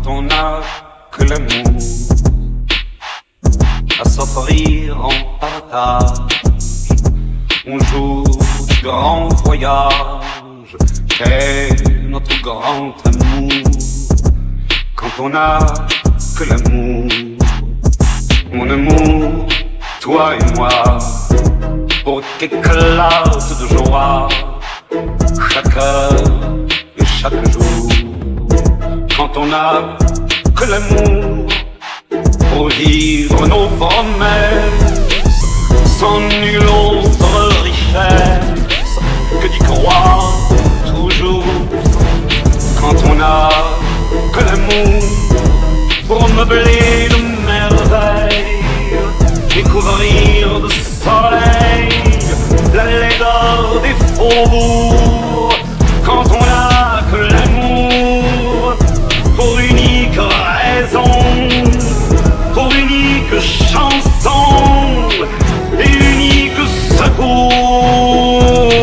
on n'a que l'amour à s'offrir en partage. On joue du grand voyage, c'est notre grand amour. Quand on n'a que l'amour, mon amour, toi et moi, pour qu'éclate de joie chaque heure et chaque jour. Quand on n'a que l'amour pour vivre nos promesses, sans nulle autre richesse que d'y croire toujours. Quand on n'a que l'amour pour meubler de merveilles, découvrir de soleil la laideur des faubourgs. Quand on n'a que l'amour pour unique raison, pour unique chanson et unique secours.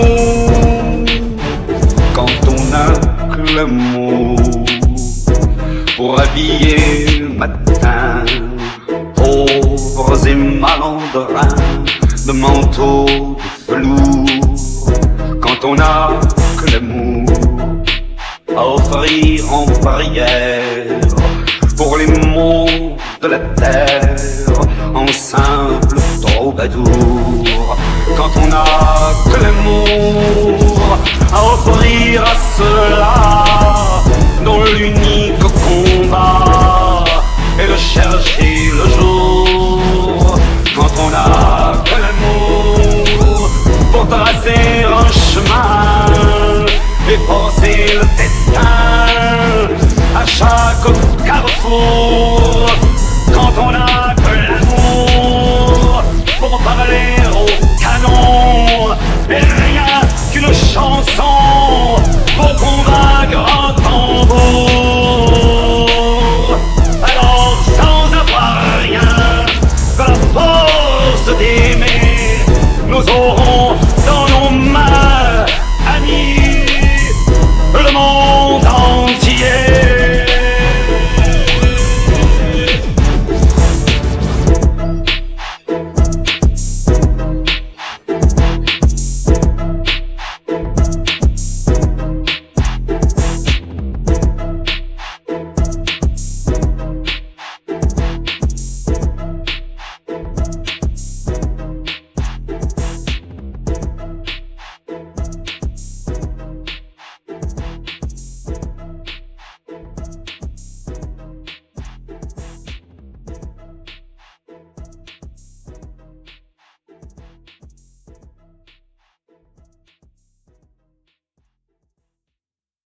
Quand on n'a que l'amour pour habiller le matin pauvres et malandrins de manteaux de velours. Quand on n'a que l'amour à offrir en barrière pour les maux de la terre en simple troubadour. Quand on n'a que l'amour à offrir à ceux-là dont l'unique combat est de chercher le jour. Quand on n'a que l'amour pour tracer un chemin et forcer le destin à chaque carrefour. Quand on n'a que l'amour pour parler au canon et rien qu'une chanson